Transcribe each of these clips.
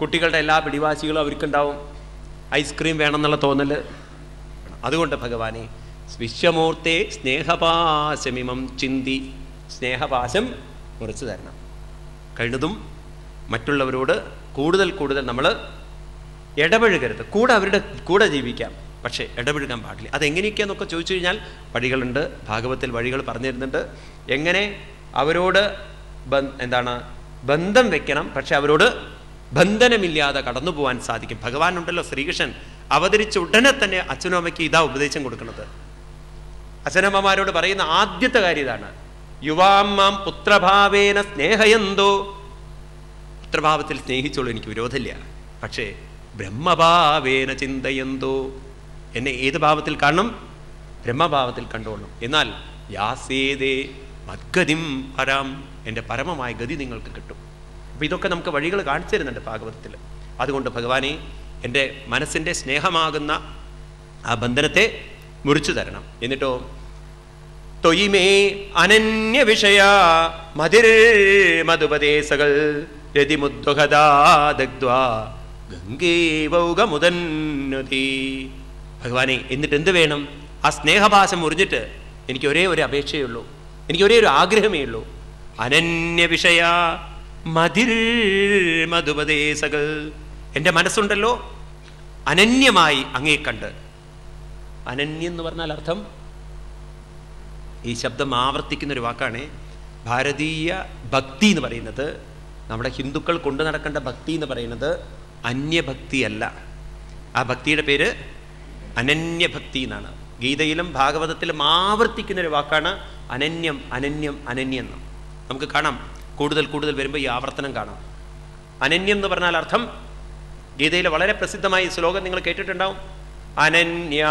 കുട്ടികളുടെ എല്ലാ പിടിവാശികളും അവർക്കുണ്ടാവും. ഐസ്ക്രീം വേണമെന്നുള്ള തോന്നൽ. അതുകൊണ്ട് ഭഗവാനെ വിശ്വമൂർത്തേ സ്നേഹപാശമിമം ചിന്തി, സ്നേഹപാശം മുറിച്ചു തരണം. കഴിഞ്ഞതും മറ്റുള്ളവരോട് കൂടുതൽ കൂടുതൽ നമ്മൾ ഇടപഴകരുത്. അവരുടെ കൂടെ ജീവിക്കാം, പക്ഷേ ഇടപഴകാൻ പാടില്ല. അതെങ്ങനെയൊക്കെയാണെന്നൊക്കെ ചോദിച്ചു കഴിഞ്ഞാൽ വഴികളുണ്ട്. ഭാഗവത്തിൽ വഴികൾ പറഞ്ഞു തരുന്നുണ്ട്. എങ്ങനെ അവരോട് ബന്ധം വെക്കണം, പക്ഷെ അവരോട് ബന്ധനമില്ലാതെ കടന്നു പോകാൻ സാധിക്കും. ഭഗവാൻ ഉണ്ടല്ലോ, ശ്രീകൃഷ്ണൻ അവതരിച്ച ഉടനെ തന്നെ അച്ഛനും അമ്മയ്ക്ക് ഇതാ ഉപദേശം കൊടുക്കുന്നത്. അച്ഛനമ്മമാരോട് പറയുന്ന ആദ്യത്തെ കാര്യം ഇതാണ്: യുവാമാം പുത്രഭാവേന സ്നേഹയന്തോ. പുത്രഭാവത്തിൽ സ്നേഹിച്ചോളൂ, എനിക്ക് വിരോധമില്ല. പക്ഷേ ബ്രഹ്മഭാവേന ചിന്തയന്തോ, എന്നെ ഏത് ഭാവത്തിൽ കാണണം? ബ്രഹ്മഭാവത്തിൽ കണ്ടോളണം. എന്നാൽ യാസേതേ മദ്ഗതിം പരാം, എൻ്റെ പരമമായ ഗതി നിങ്ങൾക്ക് കിട്ടും. അപ്പം ഇതൊക്കെ നമുക്ക് വഴികൾ കാണിച്ചു തരുന്നുണ്ട് ഭാഗവതത്തിൽ. അതുകൊണ്ട് ഭഗവാനെ എൻ്റെ മനസ്സിൻ്റെ സ്നേഹമാകുന്ന ആ ബന്ധനത്തെ മുറിച്ചു തരണം. എന്നിട്ടോ തൊയിമേ അനന്യ വിഷയ മതിർ മധുപദേശകൾ രതിമുദ്വഹദാദഗ്ധ്വാ ഗംഗേവൗകമുദന്നതി. ഭഗവാനെ എന്നിട്ട് എന്ത് വേണം? ആ സ്നേഹഭാഷം മുറിഞ്ഞിട്ട് എനിക്ക് ഒരേ ഒരു അപേക്ഷയുള്ളൂ, എനിക്ക് ഒരേ ഒരു ആഗ്രഹമേ ഉള്ളൂ. അനന്യ വിഷയ മതിർ മധുപദേശകൾ, എൻ്റെ മനസ്സുണ്ടല്ലോ അനന്യമായി അങ്ങേ കണ്ട്. അനന്യം എന്ന് പറഞ്ഞാൽ അർത്ഥം, ഈ ശബ്ദം ആവർത്തിക്കുന്നൊരു വാക്കാണ്. ഭാരതീയ ഭക്തി എന്ന് പറയുന്നത്, നമ്മുടെ ഹിന്ദുക്കൾ കൊണ്ടു നടക്കേണ്ട ഭക്തി എന്ന് പറയുന്നത് അന്യഭക്തിയല്ല. ആ ഭക്തിയുടെ പേര് അനന്യഭക്തി എന്നാണ്. ഗീതയിലും ഭാഗവതത്തിലും ആവർത്തിക്കുന്നൊരു വാക്കാണ് അനന്യം, അനന്യം, അനന്യം എന്ന്. നമുക്ക് കാണാം, കൂടുതൽ കൂടുതൽ വരുമ്പോൾ ഈ ആവർത്തനം കാണാം. അനന്യം എന്ന് പറഞ്ഞാൽ അർത്ഥം, ഗീതയിൽ വളരെ പ്രസിദ്ധമായ ശ്ലോകം നിങ്ങൾ കേട്ടിട്ടുണ്ടാവും. അനന്യ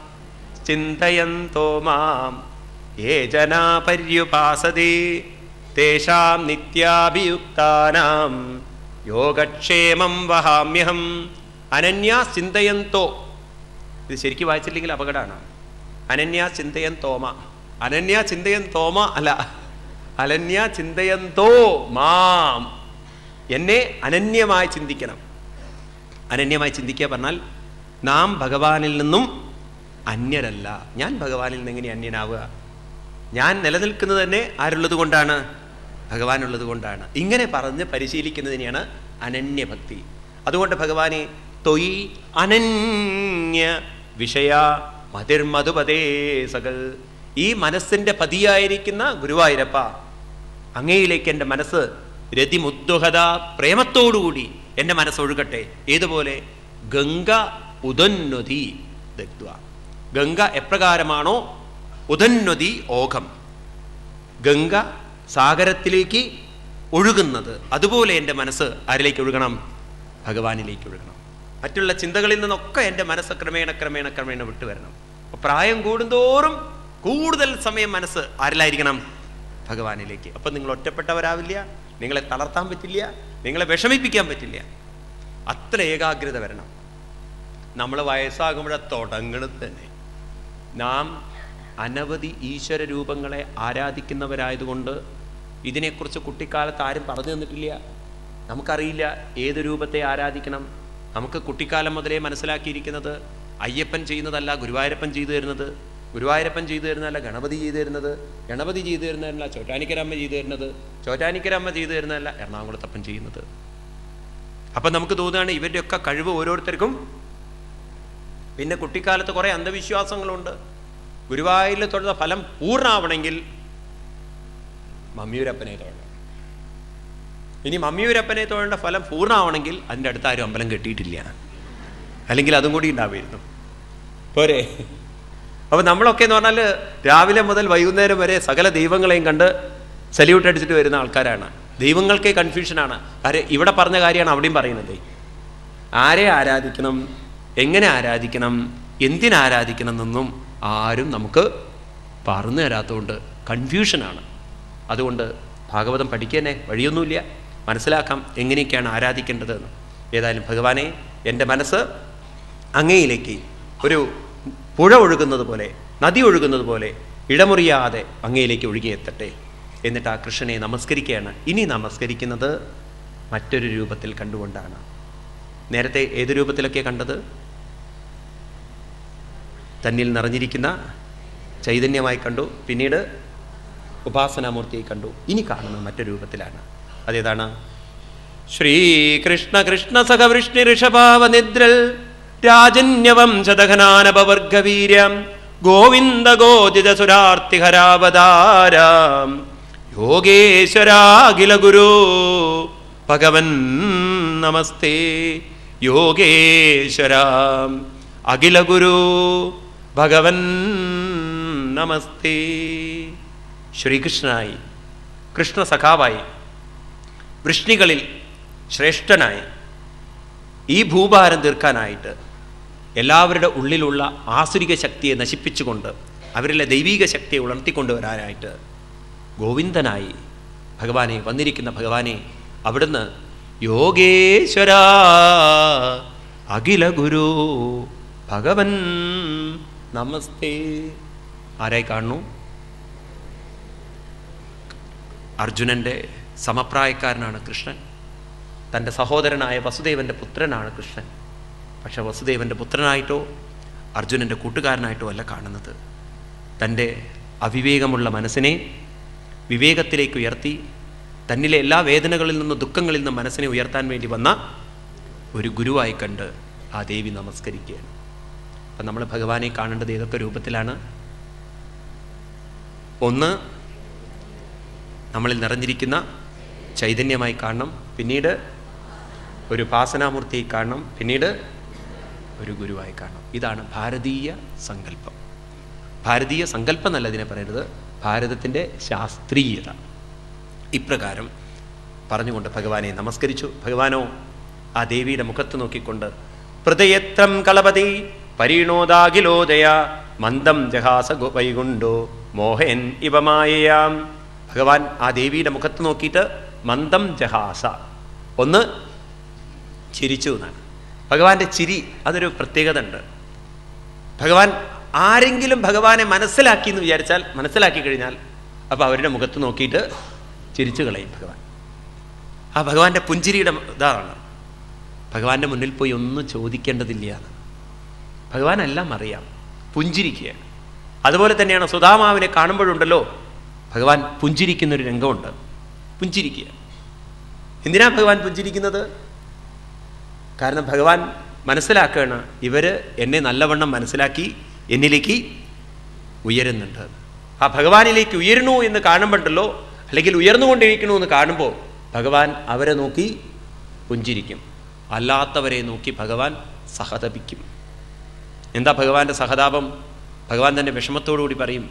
ചിന്തയന്തോ മാം യേ ജനാ പര്യുപാസതേ തേഷാം നിത്യാഭിയുക്താനാം യോഗക്ഷേമം വഹാമ്യഹം. അനന്യ ചിന്തയന്തോ, ഇത് ശരിക്കും വായിച്ചില്ലെങ്കിൽ അപകടമാണ്. അനന്യ ചിന്തയന്തോമ, അനന്യ ചിന്തയന്തോമ അല്ല, അനന്യ ചിന്തയന്തോ മാം, എന്നെ അനന്യമായി ചിന്തിക്കണം. അനന്യമായി ചിന്തിക്കുക പറഞ്ഞാൽ നാം ഭഗവാനിൽ നിന്നും അന്യരല്ല. ഞാൻ ഭഗവാനിൽ നിന്ന് എങ്ങനെ അന്യനാവുക? ഞാൻ നിലനിൽക്കുന്നത് തന്നെ ആരുള്ളത് കൊണ്ടാണ്? ഭഗവാനുള്ളത് കൊണ്ടാണ്. ഇങ്ങനെ പറഞ്ഞ് പരിശീലിക്കുന്നതിനെയാണ് അനന്യഭക്തി. അതുകൊണ്ട് ഭഗവാനെ തൊയ് അനന്യ വിഷയ മതിർമധുപദേശകൾ, ഈ മനസ്സിൻ്റെ പതിയായിരിക്കുന്ന ഗുരുവായൂരപ്പ, അങ്ങയിലേക്ക് എൻ്റെ മനസ്സ് രതിമുദ്വഹത, പ്രേമത്തോടുകൂടി എൻ്റെ മനസ്സൊഴുകട്ടെ. ഏതുപോലെ? ഗംഗ ഉദന്നതി ദഗ്ധ്വ, ഗംഗ എപ്രകാരമാണോ ഉദന്നതി ഓഘം, ഗംഗ സാഗരത്തിലേക്ക് ഒഴുകുന്നത്, അതുപോലെ എൻ്റെ മനസ്സ് ആരിലേക്ക് ഒഴുകണം? ഭഗവാനിലേക്ക് ഒഴുകണം. മറ്റുള്ള ചിന്തകളിൽ നിന്നൊക്കെ എൻ്റെ മനസ്സ് ക്രമേണ ക്രമേണ ക്രമേണ വിട്ടുവരണം. അപ്പോൾ പ്രായം കൂടുന്തോറും കൂടുതൽ സമയം മനസ്സ് ആരിലായിരിക്കണം? ഭഗവാനിലേക്ക്. അപ്പം നിങ്ങൾ ഒറ്റപ്പെട്ടവരാവില്ല, നിങ്ങളെ തളർത്താൻ പറ്റില്ല, നിങ്ങളെ വിഷമിപ്പിക്കാൻ പറ്റില്ല. അത്ര ഏകാഗ്രത വരണം. നമ്മൾ വയസ്സാകുമ്പോഴേ തുടങ്ങണത് തന്നെ. നാം അനവധി ഈശ്വര രൂപങ്ങളെ ആരാധിക്കുന്നവരായതുകൊണ്ട് ഇതിനെക്കുറിച്ച് കുട്ടിക്കാലത്ത് ആരും പറഞ്ഞു തന്നിട്ടില്ല. നമുക്കറിയില്ല ഏത് രൂപത്തെ ആരാധിക്കണം. നമുക്ക് കുട്ടിക്കാലം മുതലേ മനസ്സിലാക്കിയിരിക്കുന്നത് അയ്യപ്പൻ ചെയ്യുന്നതല്ല ഗുരുവായൂരപ്പൻ ചെയ്തു തരുന്നത്, ഗുരുവായൂരപ്പൻ ചെയ്തു തരുന്നതല്ല ഗണപതി ചെയ്തു തരുന്നത്, ഗണപതി ചെയ്തു തരുന്നതല്ല ചോറ്റാനിക്കരമ്മ ചെയ്തു തരുന്നത്, ചോറ്റാനിക്കരമ്മ ചെയ്തു തരുന്നതല്ല എറണാകുളത്തപ്പൻ ചെയ്യുന്നത്. അപ്പം നമുക്ക് തോന്നുകയാണ് ഇവരുടെയൊക്കെ കഴിവ് ഓരോരുത്തർക്കും. പിന്നെ കുട്ടിക്കാലത്ത് കുറേ അന്ധവിശ്വാസങ്ങളുണ്ട്. ഗുരുവായൂരിൽ തൊഴുന്ന ഫലം പൂർണ്ണമാവണമെങ്കിൽ മമ്മിയൂരപ്പനെ തൊഴണം. ഇനി മമ്മിയൂരപ്പനെ തൊഴേണ്ട ഫലം പൂർണ്ണമാവണമെങ്കിൽ അതിൻ്റെ അടുത്ത് ആരും അമ്പലം കെട്ടിയിട്ടില്ല, അല്ലെങ്കിൽ അതും കൂടി ഉണ്ടാവുമായിരുന്നു. പോരെ? അപ്പോൾ നമ്മളൊക്കെ എന്ന് പറഞ്ഞാൽ രാവിലെ മുതൽ വൈകുന്നേരം വരെ സകല ദൈവങ്ങളെയും കണ്ട് സല്യൂട്ട് അടിച്ചിട്ട് വരുന്ന ആൾക്കാരാണ്. ദൈവങ്ങൾക്കേ കൺഫ്യൂഷനാണ്. ഇവിടെ പറഞ്ഞ കാര്യമാണ് അവിടെയും പറയുന്നത്. ആരെ ആരാധിക്കണം, എങ്ങനെ ആരാധിക്കണം, എന്തിനാരാധിക്കണം എന്നൊന്നും ആരും നമുക്ക് പറഞ്ഞു തരാത്തതുകൊണ്ട് കൺഫ്യൂഷനാണ്. അതുകൊണ്ട് ഭാഗവതം പഠിക്കാനേ വഴിയൊന്നുമില്ല, മനസ്സിലാക്കാം എങ്ങനെയൊക്കെയാണ് ആരാധിക്കേണ്ടതെന്ന്. ഏതായാലും ഭഗവാനെ, എൻ്റെ മനസ്സ് അങ്ങയിലേക്ക് ഒരു പുഴ ഒഴുകുന്നത് പോലെ, നദി ഒഴുകുന്നത് പോലെ ഇടമുറിയാതെ അങ്ങയിലേക്ക് ഒഴുകിയെത്തട്ടെ. എന്നിട്ട് ആ കൃഷ്ണനെ നമസ്കരിക്കുകയാണ്. ഇനി നമസ്കരിക്കുന്നത് മറ്റൊരു രൂപത്തിൽ കണ്ടുകൊണ്ടാണ്. നേരത്തെ ഏത് രൂപത്തിലൊക്കെ കണ്ടത്? തന്നിൽ നിറഞ്ഞിരിക്കുന്ന ചൈതന്യമായി കണ്ടു, പിന്നീട് ഉപാസനാമൂർത്തിയായി കണ്ടു. ഇനി കാണുന്ന മറ്റൊരു രൂപത്തിലാണ്. അതേതാണ്? ശ്രീകൃഷ്ണ കൃഷ്ണ സഖ വൃഷ്ണി ഋഷഭാവനിദ്രൽ രാജന്യവംശദഘനാനപവർഗവീര്യം ഗോവിന്ദ ഗോദിത സുരാർത്തിഹരാവതാരം യോഗേശ്വരാഖില ഗുരു ഭഗവൻ നമസ്തേ. യോഗേശ്വരാം അഖില ഗുരു ഭഗവൻ നമസ്തേ. ശ്രീകൃഷ്ണനായി, കൃഷ്ണ സഖാവായി, വൃഷ്ണികളിൽ ശ്രേഷ്ഠനായി, ഈ ഭൂഭാരം തീർക്കാനായിട്ട് എല്ലാവരുടെ ഉള്ളിലുള്ള ആസുരിക ശക്തിയെ നശിപ്പിച്ചുകൊണ്ട് അവരിലെ ദൈവീക ശക്തിയെ ഉണർത്തിക്കൊണ്ടുവരാനായിട്ട് ഗോവിന്ദനായി ഭഗവാനെ വന്നിരിക്കുന്ന ഭഗവാനെ അവിടുന്ന് യോഗേശ്വര അഖില ഗുരു ഭഗവൻ നമസ്തേ. ആരായി കാണുന്നു? അർജുനൻ്റെ സമപ്രായക്കാരനാണ് കൃഷ്ണൻ. തൻ്റെ സഹോദരനായ വസുദേവൻ്റെ പുത്രനാണ് കൃഷ്ണൻ. പക്ഷെ വസുദേവൻ്റെ പുത്രനായിട്ടോ അർജുനൻ്റെ കൂട്ടുകാരനായിട്ടോ അല്ല കാണുന്നത്. തൻ്റെ അവിവേകമുള്ള മനസ്സിനെ വിവേകത്തിലേക്ക് ഉയർത്തി തന്നിലെ എല്ലാ വേദനകളിൽ നിന്നും ദുഃഖങ്ങളിൽ നിന്നും മനസ്സിനെ ഉയർത്താൻ വേണ്ടി വന്ന ഒരു ഗുരുവായി കണ്ട് ആ ദേവി നമസ്കരിക്കുകയാണ്. അപ്പം നമ്മൾ ഭഗവാനെ കാണേണ്ടത് ഏതൊക്കെ രൂപത്തിലാണ്? ഒന്ന്, നമ്മളിൽ നിറഞ്ഞിരിക്കുന്ന ചൈതന്യമായി കാണണം, പിന്നീട് ഒരു ഉപാസനാമൂർത്തിയായി കാണണം, പിന്നീട് ഒരു ഗുരുവായി കാണണം. ഇതാണ് ഭാരതീയ സങ്കല്പം. ഭാരതീയ സങ്കല്പം എന്നല്ല ഇതിനെ പറയുന്നത്, ഭാരതത്തിൻ്റെ ശാസ്ത്രീയത. ഇപ്രകാരം പറഞ്ഞുകൊണ്ട് ഭഗവാനെ നമസ്കരിച്ചു. ഭഗവാനോ ആ ദേവിയുടെ മുഖത്ത് നോക്കിക്കൊണ്ട് ഹൃദയത്രം കളപതി പരീണോദാഖിലോദയ മന്ദം ജഹാസ വൈകുണ്ടോ മോഹൻ ഇവമായയാം. ഭഗവാൻ ആ ദേവിയുടെ മുഖത്ത് നോക്കിയിട്ട് മന്ദം ജഹാസ, ഒന്ന് ചിരിച്ചു എന്നാണ്. ഭഗവാന്റെ ചിരി അതൊരു പ്രത്യേകത ഉണ്ട്. ഭഗവാൻ ആരെങ്കിലും ഭഗവാനെ മനസ്സിലാക്കി എന്ന് വിചാരിച്ചാൽ, മനസ്സിലാക്കി കഴിഞ്ഞാൽ അപ്പോൾ അവരുടെ മുഖത്ത് നോക്കിയിട്ട് ചിരിച്ചു കളയും ഭഗവാൻ. ആ ഭഗവാന്റെ പുഞ്ചിരിയുടെ ഇതാണ്. ഭഗവാന്റെ മുന്നിൽ പോയി ഒന്നും ചോദിക്കേണ്ടതില്ല. ഭഗവാൻ എല്ലാം അറിയാം, പുഞ്ചിരിക്കുക. അതുപോലെ തന്നെയാണ് സുധാമാവിനെ കാണുമ്പോഴുണ്ടല്ലോ ഭഗവാൻ പുഞ്ചിരിക്കുന്നൊരു രംഗമുണ്ട്. പുഞ്ചിരിക്കുക. എന്തിനാ ഭഗവാൻ പുഞ്ചിരിക്കുന്നത്? കാരണം ഭഗവാൻ മനസ്സിലാക്കുകയാണ്, ഇവര് എന്നെ നല്ലവണ്ണം മനസ്സിലാക്കി എന്നിലേക്ക് ഉയരുന്നുണ്ട്. ആ ഭഗവാനിലേക്ക് ഉയരണു എന്ന് കാണുമ്പോണ്ടല്ലോ, അല്ലെങ്കിൽ ഉയർന്നുകൊണ്ടിരിക്കണു എന്ന് കാണുമ്പോൾ ഭഗവാൻ അവരെ നോക്കി പുഞ്ചിരിക്കും. അല്ലാത്തവരെ നോക്കി ഭഗവാൻ സഹതപിക്കും. എന്താ ഭഗവാന്റെ സഹതാപം? ഭഗവാൻ തന്നെ വിഷമത്തോടുകൂടി പറയും,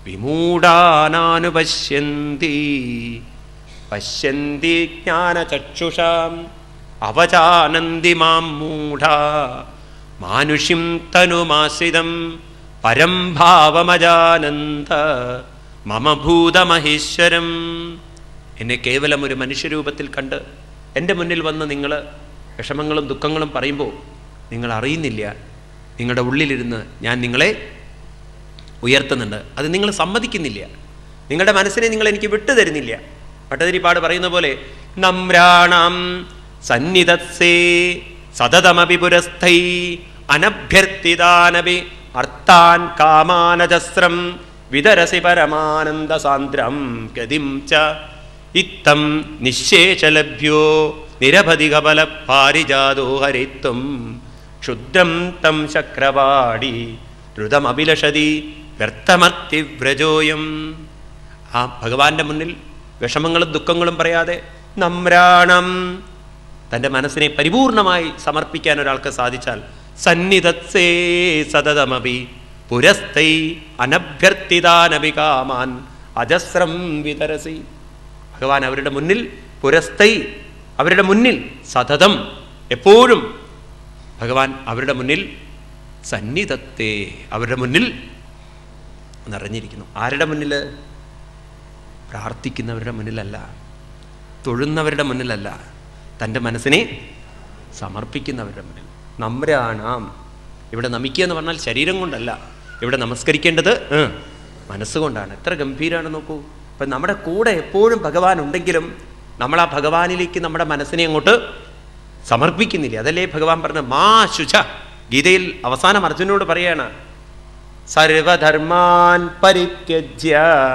വിമൂഢാനാനുപശ്യന്തി പശ്യന്തി ജ്ഞാനചക്ഷുഷാം അവജാനന്തി മാം മൂഢാ മാനുഷിം തനുമാശ്രിതം പരം ഭാവമജാനന്ത മമ ഭൂതമഹേശ്വരം. എന്നെ കേവലം ഒരു മനുഷ്യരൂപത്തിൽ കണ്ട് എൻ്റെ മുന്നിൽ വന്ന് നിങ്ങൾ വിഷമങ്ങളും ദുഃഖങ്ങളും പറയുമ്പോൾ നിങ്ങൾ അറിയുന്നില്ല, നിങ്ങളുടെ ഉള്ളിലിരുന്ന് ഞാൻ നിങ്ങളെ ഉയർത്തുന്നുണ്ട്. അത് നിങ്ങൾ സമ്മതിക്കുന്നില്ല. നിങ്ങളുടെ മനസ്സിനെ നിങ്ങൾ എനിക്ക് വിട്ടുതരുന്നില്ല. ഭട്ടതിരിപ്പാട് പറയുന്ന പോലെ നമ്രാണാം സന്നിധത്സേ സതതമപി പുരസ്ഥൈ അനഭ്യർത്ഥിതാനപി അർത്ഥാൻ കാമാനജസ്രം വിതരസി പരമാനന്ദ സാന്ദ്രം ഗതിം ച ഇത്തം നിശേഷലഭ്യോ നിരവധി കപല പാരിജാതോ ഹരിത്വം ക്ഷുദ്രം തം ശക്രവാടി ദ്രുതമഭിലഷതി വ്യർത്ഥമർത്തിവ്രജോയം. ആ ഭഗവാന്റെ മുന്നിൽ വിഷമങ്ങളും ദുഃഖങ്ങളും പറയാതെ നമ്രാണം, തൻ്റെ മനസ്സിനെ പരിപൂർണമായി സമർപ്പിക്കാൻ ഒരാൾക്ക് സാധിച്ചാൽ സന്നിധത്സേ സതതമപി പുരസ്ഥൈ അനഭ്യർത്ഥിതാനപി കാമാൻ അജസ്രം വിതരസി. ഭഗവാൻ അവരുടെ മുന്നിൽ പുരസ്ഥൈ, അവരുടെ മുന്നിൽ സതതം, എപ്പോഴും ഭഗവാൻ അവരുടെ മുന്നിൽ സന്നിധത്തെ, അവരുടെ മുന്നിൽ നിറഞ്ഞിരിക്കുന്നു. ആരുടെ മുന്നിൽ? പ്രാർത്ഥിക്കുന്നവരുടെ മുന്നിലല്ല, തൊഴുന്നവരുടെ മുന്നിലല്ല, തൻ്റെ മനസ്സിനെ സമർപ്പിക്കുന്നവരുടെ മുന്നിൽ. നമ്രാണാം, ഇവിടെ നമിക്കുക എന്ന് പറഞ്ഞാൽ ശരീരം കൊണ്ടല്ല, ഇവിടെ നമസ്കരിക്കേണ്ടത് മനസ്സുകൊണ്ടാണ്. എത്ര ഗംഭീരമാണ് നോക്കൂ. ഇപ്പം നമ്മുടെ കൂടെ എപ്പോഴും ഭഗവാൻ ഉണ്ടെങ്കിലും നമ്മൾ ആ ഭഗവാനിലേക്ക് നമ്മുടെ മനസ്സിനെ അങ്ങോട്ട് സമർപ്പിക്കുന്നില്ല. അതല്ലേ ഭഗവാൻ പറഞ്ഞ മാ ശുച. ഗീതയിൽ അവസാനം അർജുനോട് പറയാണ്, സർവധർമാൻ പരിത്യജ്യ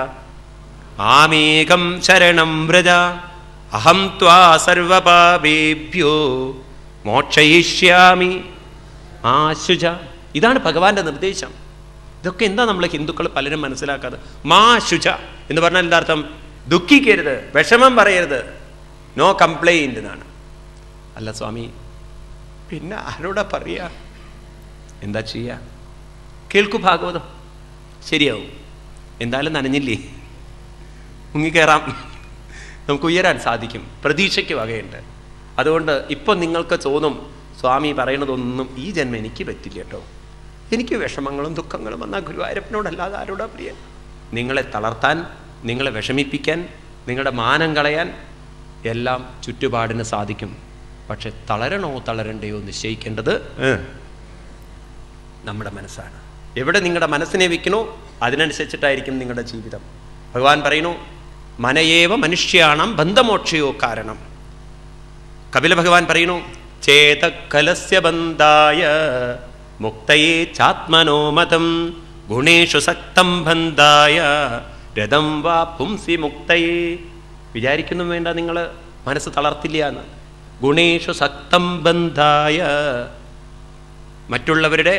ആമേകം ശരണം വ്രജ അഹം ത്വാ സർവപാപേഭ്യോ മോക്ഷയിഷ്യാമി മാ ശുച. ഇതാണ് ഭഗവാന്റെ നിർദ്ദേശം. ഇതൊക്കെ എന്താ നമ്മൾ ഹിന്ദുക്കൾ പലരും മനസ്സിലാക്കാതെ? മാ ശുച എന്ന് പറഞ്ഞാൽ എന്താ അർത്ഥം? ദുഃഖിക്കരുത്, വിഷമം പറയരുത്, നോ കംപ്ലൈന്റ് എന്നാണ്. അല്ല സ്വാമി, പിന്നെ ആരോടാ പറയാ? എന്താ ചെയ്യാ? കേൾക്കൂ ഭാഗവതം, ശരിയാവും. എന്തായാലും നനഞ്ഞില്ലേ, മുങ്ങിക്കയറാം, നമുക്ക് ഉയരാൻ സാധിക്കും. പ്രതീക്ഷയ്ക്ക് വകയുണ്ട്. അതുകൊണ്ട് ഇപ്പം നിങ്ങൾക്ക് തോന്നും, സ്വാമി പറയണതൊന്നും ഈ ജന്മം എനിക്ക് പറ്റില്ല കേട്ടോ, എനിക്ക് വിഷമങ്ങളും ദുഃഖങ്ങളും വന്നാൽ ഗുരുവായൂരപ്പനോടല്ലാതെ ആരോടാ പ്രിയ? നിങ്ങളെ തളർത്താൻ, നിങ്ങളെ വിഷമിപ്പിക്കാൻ, നിങ്ങളുടെ മാനം കളയാൻ എല്ലാം ചുറ്റുപാടിന് സാധിക്കും. പക്ഷെ തളരണോ തളരണ്ടയോ നിശ്ചയിക്കേണ്ടത് നമ്മുടെ മനസ്സാണ്. എവിടെ നിങ്ങളുടെ മനസ്സിനെ വെക്കണോ അതിനനുസരിച്ചിട്ടായിരിക്കും നിങ്ങളുടെ ജീവിതം. ഭഗവാൻ പറയുന്നു, മനയേവ മനുഷ്യാണം ബന്ധമോക്ഷയോ കാരണം. കപില ഭഗവാൻ പറയുന്നു, ചേതകലസ്യ ബന്ധായ മുക്തയേ ചാത്മനോ മതം ഗുണേഷു സക്തം ബന്ധായ രഥം വാ പുംസി മുക്തയേ. വിചാരിക്കുന്നു വേണ്ട, നിങ്ങൾ മനസ്സ് തളർത്തില്ല എന്ന്. ഗുണേഷു സക്തം ബന്ധായ, മറ്റുള്ളവരുടെ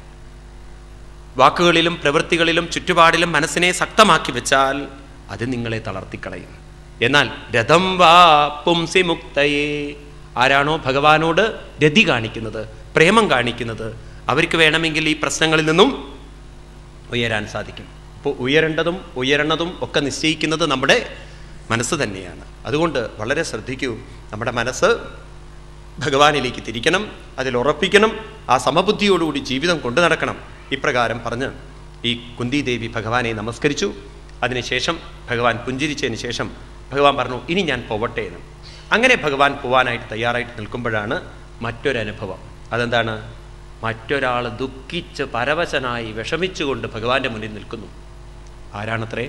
വാക്കുകളിലും പ്രവൃത്തികളിലും ചുറ്റുപാടിലും മനസ്സിനെ ശക്തമാക്കി വെച്ചാൽ അത് നിങ്ങളെ തളർത്തിക്കളയും. എന്നാൽ രഥം വാ പുംസി മുക്തയേ, ആരാണോ ഭഗവാനോട് രതി കാണിക്കുന്നത്, പ്രേമം കാണിക്കുന്നത്, അവർക്ക് വേണമെങ്കിൽ ഈ പ്രശ്നങ്ങളിൽ നിന്നും ഉയരാൻ സാധിക്കും. അപ്പോൾ ഉയരേണ്ടതും ഉയരണതും ഒക്കെ നിശ്ചയിക്കുന്നത് നമ്മുടെ മനസ്സ് തന്നെയാണ്. അതുകൊണ്ട് വളരെ ശ്രദ്ധിക്കൂ, നമ്മുടെ മനസ്സ് ഭഗവാനിലേക്ക് തിരിക്കണം, അതിൽ ഉറപ്പിക്കണം, ആ സമബുദ്ധിയോടുകൂടി ജീവിതം കൊണ്ടു നടക്കണം. ഇപ്രകാരം പറഞ്ഞ് ഈ കുന്തിദേവി ഭഗവാനെ നമസ്കരിച്ചു. അതിനുശേഷം ഭഗവാൻ പുഞ്ചിരിച്ചതിന് ശേഷം ഭഗവാൻ പറഞ്ഞു, ഇനി ഞാൻ പോവട്ടെ എന്ന്. അങ്ങനെ ഭഗവാൻ പോവാനായിട്ട് തയ്യാറായിട്ട് നിൽക്കുമ്പോഴാണ് മറ്റൊരനുഭവം. അതെന്താണ്? മറ്റൊരാൾ ദുഃഖിച്ച് പരവശനായി വിഷമിച്ചുകൊണ്ട് ഭഗവാന്റെ മുന്നിൽ നിൽക്കുന്നു. ആരാണത്രേ?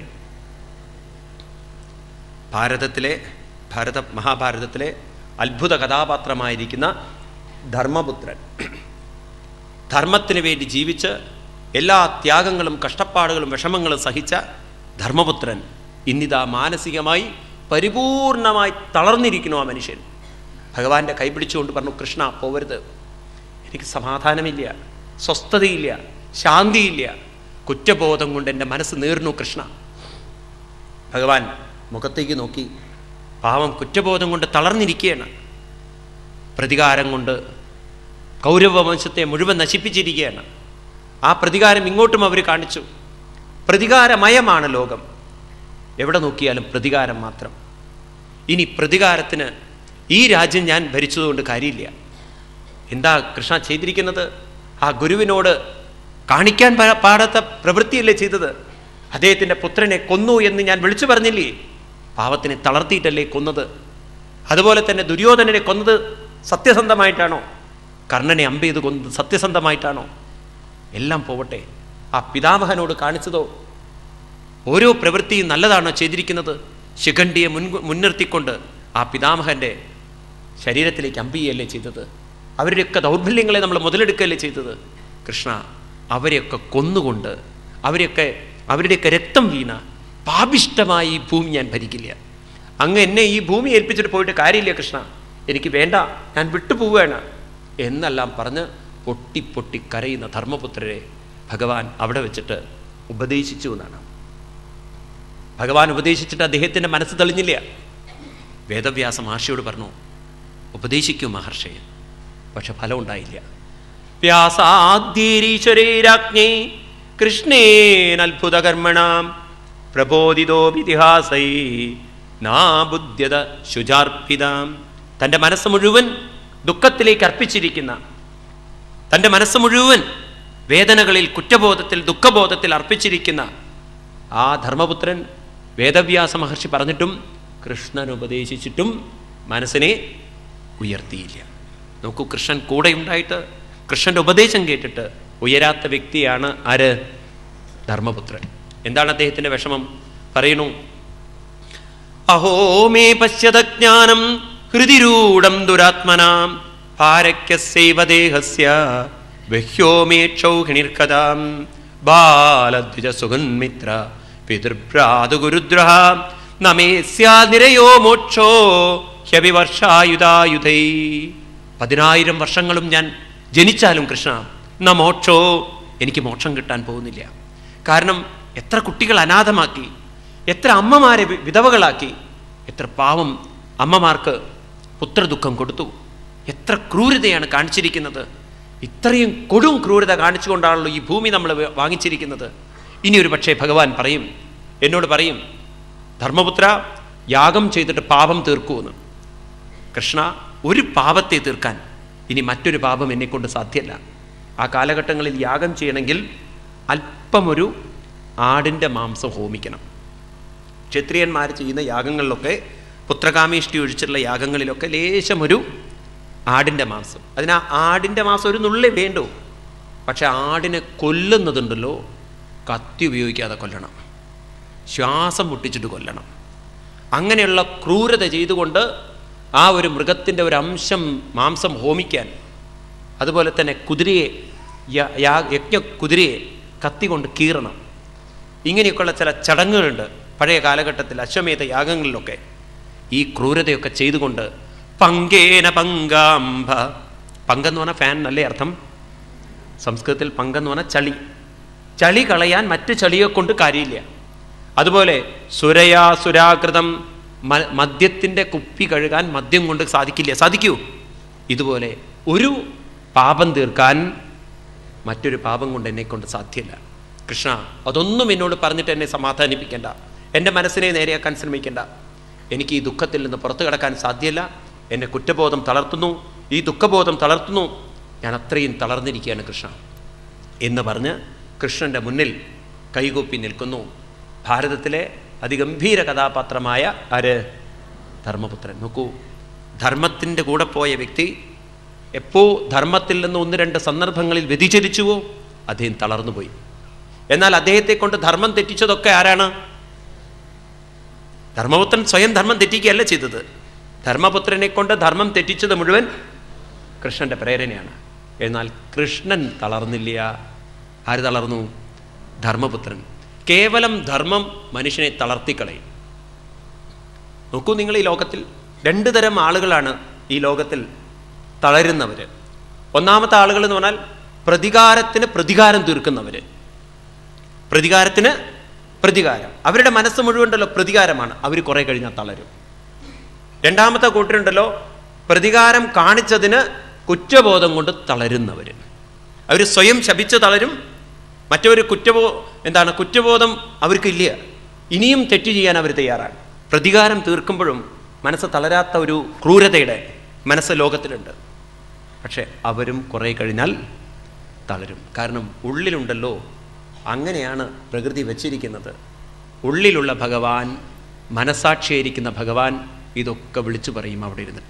മഹാഭാരതത്തിലെ അത്ഭുത കഥാപാത്രമായിരിക്കുന്ന ധർമ്മപുത്രൻ. ധർമ്മത്തിന് വേണ്ടി ജീവിച്ച് എല്ലാ ത്യാഗങ്ങളും കഷ്ടപ്പാടുകളും വിഷമങ്ങളും സഹിച്ച ധർമ്മപുത്രൻ ഇന്നിതാ മാനസികമായി പരിപൂർണമായി തളർന്നിരിക്കുന്നു. ആ മനുഷ്യൻ ഭഗവാന്റെ കൈ പിടിച്ചുകൊണ്ട് പറഞ്ഞു, കൃഷ്ണ പോവരുത്, എനിക്ക് സമാധാനമില്ല, സ്വസ്ഥതയില്ല, ശാന്തിയില്ല, കുറ്റബോധം കൊണ്ട് എൻ്റെ മനസ്സ് നീർന്നു കൃഷ്ണ. ഭഗവാൻ മുഖത്തേക്ക് നോക്കി, പാവം കുറ്റബോധം കൊണ്ട് തളർന്നിരിക്കുകയാണ്. പ്രതികാരം കൊണ്ട് കൗരവവംശത്തെ മുഴുവൻ നശിപ്പിച്ചിരിക്കുകയാണ്. ആ പ്രതികാരം ഇങ്ങോട്ടും അവർ കാണിച്ചു. പ്രതികാരമയമാണ് ലോകം, എവിടെ നോക്കിയാലും പ്രതികാരം മാത്രം. ഇനി പ്രതികാരത്തിന് ഈ രാജ്യം ഞാൻ ഭരിച്ചതുകൊണ്ട് കാര്യമില്ല. എന്താ കൃഷ്ണ ചെയ്തിരിക്കുന്നത്? ആ ഗുരുവിനോട് കാണിക്കാൻ പാടാത്ത പ്രവൃത്തിയല്ലേ ചെയ്തത്? അദ്ദേഹത്തിൻ്റെ പുത്രനെ കൊന്നു എന്ന് ഞാൻ വിളിച്ചു പറഞ്ഞില്ലേ? പാവത്തിനെ തളർത്തിയിട്ടല്ലേ കൊന്നത്? അതുപോലെ തന്നെ ദുര്യോധനനെ കൊന്നത് സത്യസന്ധമായിട്ടാണോ? കർണനെ അമ്പ് ചെയ്ത് കൊന്നത് സത്യസന്ധമായിട്ടാണോ? എല്ലാം പോവട്ടെ, ആ പിതാമഹനോട് കാണിച്ചതോ? ഓരോ പ്രവൃത്തിയും നല്ലതാണോ ചെയ്തിരിക്കുന്നത്? ശിഖണ്ഡിയെ മുൻനിർത്തിക്കൊണ്ട് ആ പിതാമഹൻ്റെ ശരീരത്തിലേക്ക് അമ്പിയല്ലേ ചെയ്തത്? അവരുടെയൊക്കെ ദൗർബല്യങ്ങളെ നമ്മൾ മുതലെടുക്കുകയല്ലേ ചെയ്തത്? കൃഷ്ണ, അവരെയൊക്കെ കൊന്നുകൊണ്ട് അവരുടെയൊക്കെ രക്തം വീണ പാപിഷ്ടമായി ഈ ഭൂമി ഞാൻ ഭരിക്കില്ല. അങ്ങ് എന്നെ ഈ ഭൂമി ഏൽപ്പിച്ചിട്ട് പോയിട്ട് കാര്യമില്ല കൃഷ്ണ, എനിക്ക് വേണ്ട, ഞാൻ വിട്ടുപോവുകയാണ് എന്നെല്ലാം പറഞ്ഞ് പൊട്ടി പൊട്ടി കരയുന്ന ധർമ്മപുത്രരെ ഭഗവാൻ അവിടെ വെച്ചിട്ട് ഉപദേശിച്ചു എന്നാണ്. ഭഗവാൻ ഉപദേശിച്ചിട്ട് അദ്ദേഹത്തിൻ്റെ മനസ്സ് തെളിഞ്ഞില്ല. വേദവ്യാസ മഹർഷിയോട് പറഞ്ഞു, ഉപദേശിക്കൂ മഹർഷിയെ. പക്ഷെ ഫലം ഉണ്ടായില്ല. വ്യാസാദ്യീശ്വരേരാജ്ഞേ കൃഷ്ണേനത്ഭുതകർമ്മണാം പ്രബോധിതോപിതിഹാസൈ നാബുദ്ധ്യത ശുചാർപ്പിതാം. തൻ്റെ മനസ്സ് മുഴുവൻ ദുഃഖത്തിലേക്ക് അർപ്പിച്ചിരിക്കുന്ന, തൻ്റെ മനസ്സ് മുഴുവൻ വേദനകളിൽ, കുറ്റബോധത്തിൽ, ദുഃഖബോധത്തിൽ അർപ്പിച്ചിരിക്കുന്ന ആ ധർമ്മപുത്രൻ വേദവ്യാസ മഹർഷി പറഞ്ഞിട്ടും കൃഷ്ണൻ ഉപദേശിച്ചിട്ടും മനസ്സിനെ ഉയർത്തിയില്ല. നോക്കൂ, കൃഷ്ണൻ കൂടെ ഉണ്ടായിട്ട് കൃഷ്ണൻ്റെ ഉപദേശം കേട്ടിട്ട് ഉയരാത്ത വ്യക്തിയാണ് ആര്? ധർമ്മപുത്രൻ. എന്താണ് അദ്ദേഹത്തിൻ്റെ വിഷമം? പറയുന്നു, അഹോ മേ പശ്യത ജ്ഞാനം ഹൃദിരൂഢം ദുരാത്മനാം ഭാരക്യസൈവ ദേഹസ്യ ബഹ്യോമേക്ഷൗഹിണിർക്കഥാം ബാലദ്വിജ സുഗന്മിത്ര പിതൃഭ്രാതുഗുരുദ്രഹ നമേ സ്യാനിരയോ മോക്ഷോ ഹ്യഭിവർഷായുധായുധൈ. 10,000 വർഷങ്ങളും ഞാൻ ജനിച്ചാലും കൃഷ്ണ ന മോക്ഷോ, എനിക്ക് മോക്ഷം കിട്ടാൻ പോകുന്നില്ല. കാരണം എത്ര കുട്ടികൾ അനാഥമാക്കി, എത്ര അമ്മമാരെ വിധവകളാക്കി, എത്ര പാവം അമ്മമാർക്ക് പുത്രദുഃഖം കൊടുത്തു, എത്ര ക്രൂരതയാണ് കാണിച്ചിരിക്കുന്നത്. ഇത്രയും കൊടും ക്രൂരത കാണിച്ചുകൊണ്ടാണല്ലോ ഈ ഭൂമി നമ്മൾ വാങ്ങിച്ചിരിക്കുന്നത്. ഇനി ഒരു പക്ഷേ ഭഗവാൻ പറയും, എന്നോട് പറയും, ധർമ്മപുത്ര യാഗം ചെയ്തിട്ട് പാപം തീർക്കൂന്ന്. കൃഷ്ണ, ഒരു പാപത്തെ തീർക്കാൻ ഇനി മറ്റൊരു പാപം എന്നെക്കൊണ്ട് സാധ്യമല്ല. ആ കാലഘട്ടങ്ങളിൽ യാഗം ചെയ്യണമെങ്കിൽ അല്പമൊരു ആടിൻ്റെ മാംസം ഹോമിക്കണം. ക്ഷത്രിയന്മാർ ചെയ്യുന്ന യാഗങ്ങളിലൊക്കെ, പുത്രകാമേഷ്ടി ഒഴിച്ചുള്ള യാഗങ്ങളിലൊക്കെ ലേശം ഒരു ആടിൻ്റെ മാംസം. അതിന് ആ ആടിൻ്റെ മാംസം ഒരു നുള്ളേ വേണ്ടൂ. പക്ഷെ ആടിനെ കൊല്ലുന്നതുണ്ടല്ലോ, കത്തി ഉപയോഗിക്കാതെ കൊല്ലണം, ശ്വാസം മുട്ടിച്ചിട്ട് കൊല്ലണം. അങ്ങനെയുള്ള ക്രൂരത ചെയ്തുകൊണ്ട് ആ ഒരു മൃഗത്തിൻ്റെ ഒരു അംശം മാംസം ഹോമിക്കാൻ, അതുപോലെ തന്നെ കുതിരയെ, യജ്ഞക്കുതിരയെ കത്തി കൊണ്ട് കീറണം. ഇങ്ങനെയൊക്കെയുള്ള ചില ചടങ്ങുകളുണ്ട് പഴയ കാലഘട്ടത്തിൽ അശ്വമേധ യാഗങ്ങളിലൊക്കെ. ഈ ക്രൂരതയൊക്കെ ചെയ്തുകൊണ്ട് പങ്കേന പങ്കാംഭ, പങ്കെന്ന് പറഞ്ഞാൽ ഫാൻ എന്നല്ലേ അർത്ഥം. സംസ്കൃതത്തിൽ പങ്കെന്ന് പറഞ്ഞാൽ ചളി. ചളി കളയാൻ മറ്റ് ചളിയെ കൊണ്ട് കാര്യമില്ല. അതുപോലെ സുരയാ സുരാകൃതം, മദ്യത്തിൻ്റെ കുപ്പി കഴുകാൻ മദ്യം കൊണ്ട് സാധിക്കില്ല. സാധിക്കൂ? ഇതുപോലെ ഒരു പാപം തീർക്കാൻ മറ്റൊരു പാപം കൊണ്ട് എന്നെക്കൊണ്ട് സാധ്യമല്ല. കൃഷ്ണ, അതൊന്നും എന്നോട് പറഞ്ഞിട്ട് എന്നെ സമാധാനിപ്പിക്കേണ്ട, എൻ്റെ മനസ്സിനെ നേരെയാക്കാൻ ശ്രമിക്കേണ്ട. എനിക്ക് ഈ ദുഃഖത്തിൽ നിന്ന് പുറത്തു കിടക്കാൻ സാധ്യമല്ല. എന്നെ കുറ്റബോധം തളർത്തുന്നു, ഈ ദുഃഖബോധം തളർത്തുന്നു. ഞാൻ അത്രയും തളർന്നിരിക്കുകയാണ് കൃഷ്ണ എന്ന് പറഞ്ഞ് കൃഷ്ണൻ്റെ മുന്നിൽ കൈകൂപ്പി നിൽക്കുന്നു ഭാരതത്തിലെ അതിഗംഭീര കഥാപാത്രമായ ആര്? ധർമ്മപുത്രൻ. നോക്കൂ, ധർമ്മത്തിൻ്റെ കൂടെ പോയ വ്യക്തി എപ്പോ ധർമ്മത്തിൽ നിന്ന് 1-2 സന്ദർഭങ്ങളിൽ വ്യതിചലിച്ചുവോ അദ്ദേഹം തളർന്നുപോയി. എന്നാൽ അദ്ദേഹത്തെ കൊണ്ട് ധർമ്മം തെറ്റിച്ചതൊക്കെ ആരാണ്? ധർമ്മപുത്രൻ സ്വയം ധർമ്മം തെറ്റിക്കുകയല്ല ചെയ്തത്. ധർമ്മപുത്രനെ കൊണ്ട് ധർമ്മം തെറ്റിച്ചത് മുഴുവൻ കൃഷ്ണന്റെ പ്രേരണയാണ്. എന്നാൽ കൃഷ്ണൻ തളർന്നില്ല. ആര് തളർന്നു? ധർമ്മപുത്രൻ. കേവലം ധർമ്മം മനുഷ്യനെ തളർത്തിക്കളയും. നോക്കൂ, നിങ്ങൾ ഈ ലോകത്തിൽ 2 തരം ആളുകളാണ് ഈ ലോകത്തിൽ തളരുന്നവർ. ഒന്നാമത്തെ ആളുകൾ എന്ന് പറഞ്ഞാൽ പ്രതികാരത്തിന് പ്രതികാരം തീർക്കുന്നവര്. പ്രതികാരത്തിന് പ്രതികാരം, അവരുടെ മനസ്സ് മുഴുവനുണ്ടല്ലോ പ്രതികാരമാണ്. അവർ കുറെ കഴിഞ്ഞാൽ തളരും. രണ്ടാമത്തെ കൂട്ടരുണ്ടല്ലോ പ്രതികാരം കാണിച്ചതിന് കുറ്റബോധം കൊണ്ട് തളരുന്നവർ. അവർ സ്വയം ശപിച്ച് തളരും. മറ്റൊരു കുറ്റബോധം അവർക്കില്ല. ഇനിയും തെറ്റ് ചെയ്യാൻ അവർ തയ്യാറാണ്. പ്രതികാരം തീർക്കുമ്പോഴും മനസ്സ് തളരാത്ത ഒരു ക്രൂരതയുടെ മനസ്സ് ലോകത്തിലുണ്ട്. പക്ഷെ അവരും കുറെ കഴിഞ്ഞാൽ തളരും. കാരണം ഉള്ളിലുണ്ടല്ലോ, അങ്ങനെയാണ് പ്രകൃതി വച്ചിരിക്കുന്നത്. ഉള്ളിലുള്ള ഭഗവാൻ, മനസാക്ഷിയായിരിക്കുന്ന ഭഗവാൻ ഇതൊക്കെ വിളിച്ചു പറയും അവിടെ ഇരുന്നിട്ട്.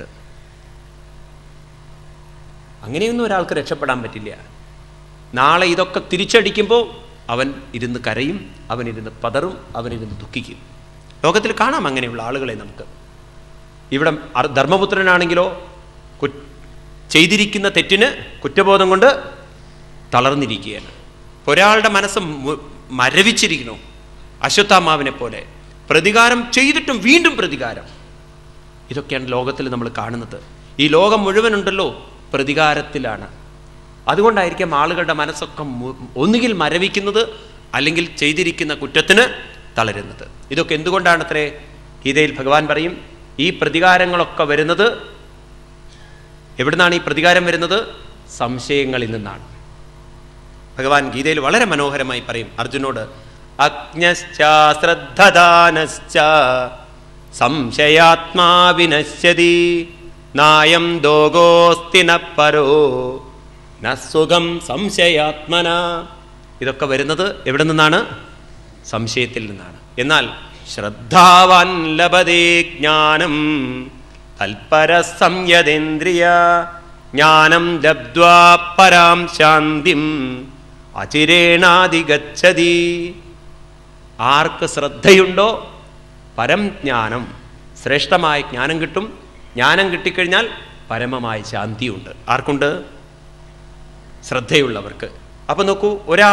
അങ്ങനെയൊന്നും ഒരാൾക്ക് രക്ഷപ്പെടാൻ പറ്റില്ല. നാളെ ഇതൊക്കെ തിരിച്ചടിക്കുമ്പോൾ അവൻ ഇരുന്ന് കരയും, അവനിരുന്ന് പതറും, അവനിരുന്ന് ദുഃഖിക്കും. ലോകത്തിൽ കാണാം അങ്ങനെയുള്ള ആളുകളെ നമുക്ക്. ഇവിടെ ധർമ്മപുത്രനാണെങ്കിലോ ചെയ്തിരിക്കുന്ന തെറ്റിന് കുറ്റബോധം കൊണ്ട് തളർന്നിരിക്കുകയാണ്. ഒരാളുടെ മനസ്സ് മരവിച്ചിരിക്കുന്നു, അശ്വത്ഥാമാവിനെ പോലെ. പ്രതികാരം ചെയ്തിട്ടും വീണ്ടും പ്രതികാരം. ഇതൊക്കെയാണ് ലോകത്തിൽ നമ്മൾ കാണുന്നത്. ഈ ലോകം മുഴുവനുണ്ടല്ലോ പ്രതികാരത്തിലാണ്. അതുകൊണ്ടായിരിക്കും ആളുകളുടെ മനസ്സൊക്കെ ഒന്നുകിൽ മരവിക്കുന്നത്, അല്ലെങ്കിൽ ചെയ്തിരിക്കുന്ന കുറ്റത്തിന് തളരുന്നത്. ഇതൊക്കെ എന്തുകൊണ്ടാണത്രേ? ഗീതയിൽ ഭഗവാൻ പറയും, ഈ പ്രതികാരങ്ങളൊക്കെ വരുന്നത് എവിടുന്നാണ്? ഈ പ്രതികാരം വരുന്നത് സംശയങ്ങളിൽ നിന്നാണ്. ഭഗവാൻ ഗീതയിൽ വളരെ മനോഹരമായി പറയും അർജുനോട്, അജ്ഞശ്ച ശ്രദ്ധദാനശ്ച സംശയാത്മാ വിനശ്യതി നായം ദോഗോസ്തി ന പരോ ന സുഖം സംശയാത്മന. ഇതൊക്കെ വരുന്നത് എവിടെ നിന്നാണ്? സംശയത്തിൽ നിന്നാണ്. എന്നാൽ ശ്രദ്ധാവാൻ ലഭതേ ജ്ഞാനം തൽപര സംയതേന്ദ്രിയ ജ്ഞാനം ലബ്ധ്വാ പരാം ശാന്തിം അചിരേണാധിഗച്ഛതി. ആർക്ക് ശ്രദ്ധയുണ്ടോ പരം ജ്ഞാനം, ശ്രേഷ്ഠമായ ജ്ഞാനം കിട്ടും. ജ്ഞാനം കിട്ടിക്കഴിഞ്ഞാൽ പരമമായ ശാന്തിയുണ്ട്. ആർക്കുണ്ട്? ശ്രദ്ധയുള്ളവർക്ക്. അപ്പം നോക്കൂ,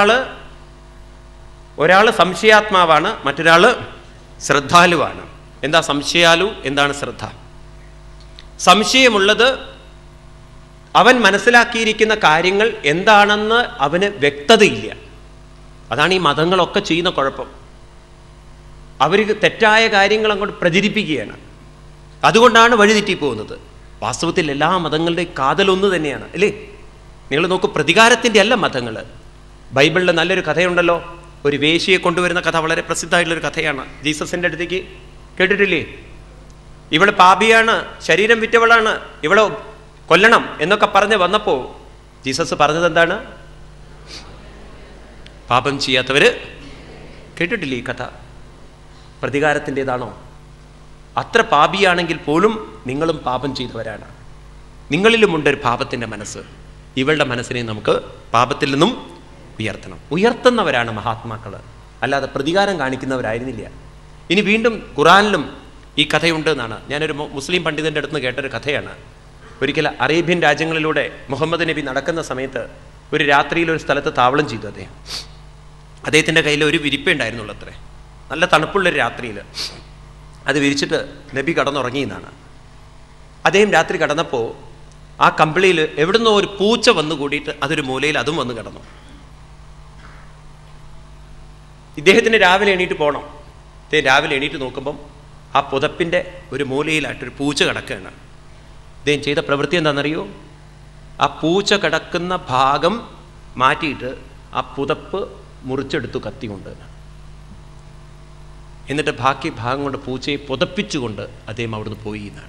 ഒരാൾ സംശയാത്മാവാണ്, മറ്റൊരാൾ ശ്രദ്ധാലുവാണ്. എന്താ സംശയാലു, എന്താണ് ശ്രദ്ധ? സംശയമുള്ളത് അവൻ മനസ്സിലാക്കിയിരിക്കുന്ന കാര്യങ്ങൾ എന്താണെന്ന് അവന് വ്യക്തതയില്ല. അതാണ് ഈ മതങ്ങളൊക്കെ ചെയ്യുന്ന കുഴപ്പം. അവർ തെറ്റായ കാര്യങ്ങൾ അങ്ങോട്ട് പ്രചരിപ്പിക്കുകയാണ്. അതുകൊണ്ടാണ് വഴിതെറ്റിപ്പോകുന്നത്. വാസ്തവത്തിൽ എല്ലാ മതങ്ങളുടെയും കാതലൊന്നു തന്നെയാണ്, അല്ലേ? നിങ്ങൾ നോക്കൂ, പ്രതികാരത്തിൻ്റെ അല്ല മതങ്ങൾ. ബൈബിളിൽ നല്ലൊരു കഥയുണ്ടല്ലോ, ഒരു വേശ്യയെ കൊണ്ടുവരുന്ന കഥ. വളരെ പ്രസിദ്ധമായിട്ടുള്ളൊരു കഥയാണ്. ജീസസിൻ്റെ അടുത്തേക്ക് കേട്ടിട്ടില്ലേ? ഇവള് പാപിയാണ്, ശരീരം വിറ്റവളാണ്, ഇവളെ കൊല്ലണം എന്നൊക്കെ പറഞ്ഞ് വന്നപ്പോൾ ജീസസ് പറഞ്ഞത് എന്താണ്? പാപം ചെയ്യാത്തവര്. കേട്ടിട്ടില്ലേ ഈ കഥ? പ്രതികാരത്തിൻ്റെതാണോ? അത്ര പാപിയാണെങ്കിൽ പോലും നിങ്ങളും പാപം ചെയ്തവരാണ്. നിങ്ങളിലുമുണ്ടൊരു പാപത്തിൻ്റെ മനസ്സ്. ഇവളുടെ മനസ്സിനെ നമുക്ക് പാപത്തിൽ നിന്നും ഉയർത്തണം. ഉയർത്തുന്നവരാണ് മഹാത്മാക്കൾ, അല്ലാതെ പ്രതികാരം കാണിക്കുന്നവരായിരുന്നില്ല. ഇനി വീണ്ടും ഖുറാനിലും ഈ കഥയുണ്ട് എന്നാണ്. ഞാനൊരു മുസ്ലിം പണ്ഡിതൻ്റെ അടുത്ത് നിന്ന് കേട്ടൊരു കഥയാണ്. ഒരിക്കൽ അറേബ്യൻ രാജ്യങ്ങളിലൂടെ മുഹമ്മദ് നബി നടക്കുന്ന സമയത്ത് ഒരു രാത്രിയിൽ ഒരു സ്ഥലത്ത് താവളം ചെയ്തു. അദ്ദേഹത്തിൻ്റെ കയ്യിൽ ഒരു വിരിപ്പേ ഉണ്ടായിരുന്നുള്ളൂ അത്രേ. നല്ല തണുപ്പുള്ളൊരു രാത്രിയിൽ അത് വിരിച്ചിട്ട് നബി കടന്നുറങ്ങിയെന്നാണ്. അദ്ദേഹം രാത്രി കടന്നപ്പോൾ ആ കമ്പിളിയിൽ എവിടുന്നോ ഒരു പൂച്ച വന്നു കൂടിയിട്ട് അതൊരു മൂലയിൽ അതും വന്ന് കിടന്നു. ഇദ്ദേഹത്തിന് രാവിലെ എണീറ്റ് പോകണം. രാവിലെ എണീറ്റ് നോക്കുമ്പം ആ പുതപ്പിൻ്റെ ഒരു മൂലയിലായിട്ടൊരു പൂച്ച കിടക്കുകയാണ്. ഇദ്ദേഹം ചെയ്ത പ്രവൃത്തി എന്താണെന്നറിയോ? ആ പൂച്ച കിടക്കുന്ന ഭാഗം മാറ്റിയിട്ട് ആ പുതപ്പ് മുറിച്ചെടുത്തു കത്തി കൊണ്ട്. എന്നിട്ട് ബാക്കി ഭാഗം കൊണ്ട് പൂച്ചയെ പുതപ്പിച്ചുകൊണ്ട് അദ്ദേഹം അവിടുന്ന് പോയി എന്നാണ്.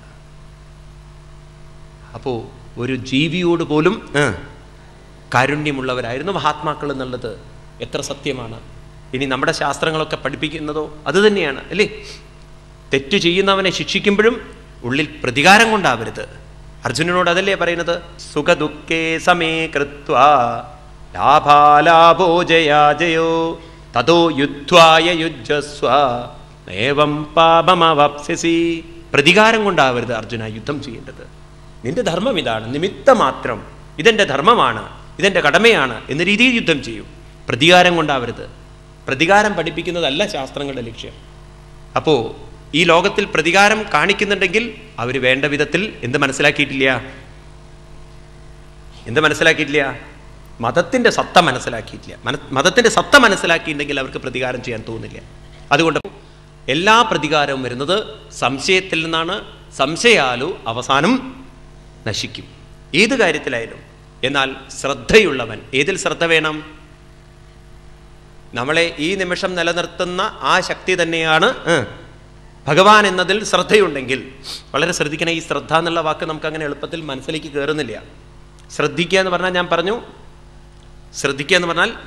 അപ്പോൾ ഒരു ജീവിയോട് പോലും കാരുണ്യമുള്ളവരായിരുന്നു മഹാത്മാക്കൾ എന്നുള്ളത് എത്ര സത്യമാണ്. ഇനി നമ്മുടെ ശാസ്ത്രങ്ങളൊക്കെ പഠിപ്പിക്കുന്നതോ അത് തന്നെയാണ്, അല്ലേ? തെറ്റു ചെയ്യുന്നവനെ ശിക്ഷിക്കുമ്പോഴും ഉള്ളിൽ പ്രതികാരം കൊണ്ടാവരുത്. അർജുനനോട് അതല്ലേ പറയുന്നത്? സുഖദുഃഖേ സമേ കൃത്വാ ലാഭാലാഭോ ജയാജയോ തതോ യുദ്ധ്വായ യുജ്ജസ്വ ഏവം പാപമവാപ്സ്യസി. പ്രതികാരം കൊണ്ടാവരുത് അർജുന യുദ്ധം ചെയ്യേണ്ടത്. നിന്റെ ധർമ്മം ഇതാണ്, നിമിത്തം മാത്രം, ഇതെൻ്റെ ധർമ്മമാണ്, ഇതെൻ്റെ കടമയാണ് എന്ന രീതിയിൽ യുദ്ധം ചെയ്യും. പ്രതികാരം കൊണ്ടാവരുത്. പ്രതികാരം പഠിപ്പിക്കുന്നതല്ല ശാസ്ത്രങ്ങളുടെ ലക്ഷ്യം. അപ്പോൾ ഈ ലോകത്തിൽ പ്രതികാരം കാണിക്കുന്നുണ്ടെങ്കിൽ അവർ വേണ്ട വിധത്തിൽ എന്ത് മനസ്സിലാക്കിയിട്ടില്ല? മതത്തിൻ്റെ സത്ത മനസ്സിലാക്കിയിട്ടില്ല. മതത്തിൻ്റെ സത്ത മനസ്സിലാക്കിയിട്ടുണ്ടെങ്കിൽ അവർക്ക് പ്രതികാരം ചെയ്യാൻ തോന്നില്ല. അതുകൊണ്ട് എല്ലാ പ്രതികാരവും വരുന്നത് സംശയത്തിൽ നിന്നാണ്. സംശയാലു അവസാനം നശിക്കും, ഏത് കാര്യത്തിലായാലും. എന്നാൽ ശ്രദ്ധയുള്ളവൻ, ഏതിൽ ശ്രദ്ധ വേണം? നമ്മളെ ഈ നിമിഷം നിലനിർത്തുന്ന ആ ശക്തി തന്നെയാണ് ഭഗവാൻ എന്നതിൽ ശ്രദ്ധയുണ്ടെങ്കിൽ. വളരെ ശ്രദ്ധിക്കണം. ഈ ശ്രദ്ധ എന്നുള്ള വാക്ക് നമുക്ക് അങ്ങനെ എളുപ്പത്തിൽ മനസ്സിലേക്ക് കയറുന്നില്ല. ശ്രദ്ധിക്കുക എന്ന് പറഞ്ഞാൽ, ഞാൻ പറഞ്ഞു, ശ്രദ്ധിക്കുക എന്ന് പറഞ്ഞാൽ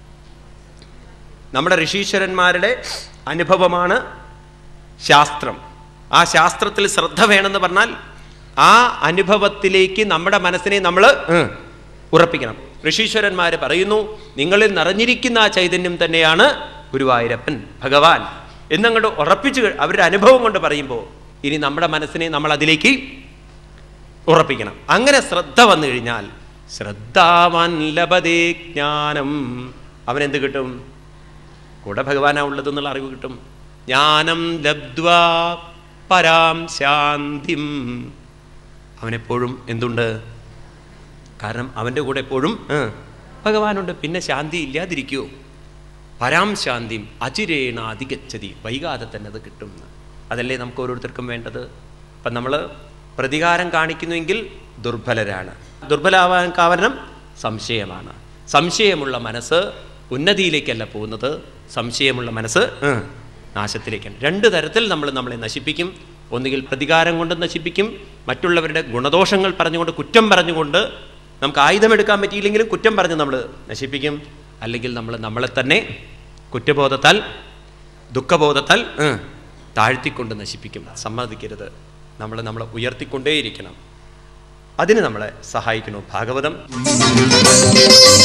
നമ്മുടെ ഋഷീശ്വരന്മാരുടെ അനുഭവമാണ് ശാസ്ത്രം. ആ ശാസ്ത്രത്തിൽ ശ്രദ്ധ വേണമെന്ന് പറഞ്ഞാൽ ആ അനുഭവത്തിലേക്ക് നമ്മുടെ മനസ്സിനെ നമ്മൾ ഉറപ്പിക്കണം. ഋഷീശ്വരന്മാർ പറയുന്നു, നിങ്ങളിൽ നിറഞ്ഞിരിക്കുന്ന ആ ചൈതന്യം തന്നെയാണ് ഗുരുവായൂരപ്പൻ, ഭഗവാൻ എന്നങ്ങോട്ട് ഉറപ്പിച്ച് അവരുടെ അനുഭവം കൊണ്ട് പറയുമ്പോൾ ഇനി നമ്മുടെ മനസ്സിനെ നമ്മൾ അതിലേക്ക് ഉറപ്പിക്കണം. അങ്ങനെ ശ്രദ്ധ വന്നു കഴിഞ്ഞാൽ ശ്രദ്ധാവാൻ ലഭതേ ജ്ഞാനം. അവനെന്ത് കിട്ടും? കൂടെ ഭഗവാനാ ഉള്ളതെന്നുള്ള അറിവ് കിട്ടും. ജ്ഞാനം ലബ്ധ്വാ പരാം ശാന്തിം. അവനെപ്പോഴും എന്തുണ്ട്? കാരണം അവൻ്റെ കൂടെ എപ്പോഴും ഭഗവാനുണ്ട്. പിന്നെ ശാന്തി ഇല്ലാതിരിക്കുമോ? പരാം ശാന്തിം അചിരേണ അധികച്ചതി. വൈകാതെ തന്നെ അത് കിട്ടും. അതല്ലേ നമുക്ക് ഓരോരുത്തർക്കും വേണ്ടത്. അപ്പം നമ്മൾ പ്രതികാരം കാണിക്കുന്നുവെങ്കിൽ ദുർബലരാണ്. ദുർബലാവാൻ കാരണം സംശയമാണ്. സംശയമുള്ള മനസ്സ് ഉന്നതിയിലേക്കല്ല പോകുന്നത്, സംശയമുള്ള മനസ്സ് നാശത്തിലേക്കാണ്. രണ്ട് തരത്തിൽ നമ്മളെ നശിപ്പിക്കും. ഒന്നുകിൽ പ്രതികാരം കൊണ്ട് നശിപ്പിക്കും, മറ്റുള്ളവരുടെ ഗുണദോഷങ്ങൾ പറഞ്ഞുകൊണ്ട്, കുറ്റം പറഞ്ഞുകൊണ്ട്, നമുക്ക് ആയുധമെടുക്കാൻ പറ്റിയില്ലെങ്കിലും കുറ്റം പറഞ്ഞ് നമ്മൾ നശിപ്പിക്കും. അല്ലെങ്കിൽ നമ്മളെ തന്നെ കുറ്റബോധത്താൽ, ദുഃഖബോധത്താൽ താഴ്ത്തിക്കൊണ്ട് നശിപ്പിക്കും. സമ്മതിക്കരുത്. നമ്മളെ ഉയർത്തിക്കൊണ്ടേയിരിക്കണം. അതിന് നമ്മളെ സഹായിക്കുന്നു ഭാഗവതം.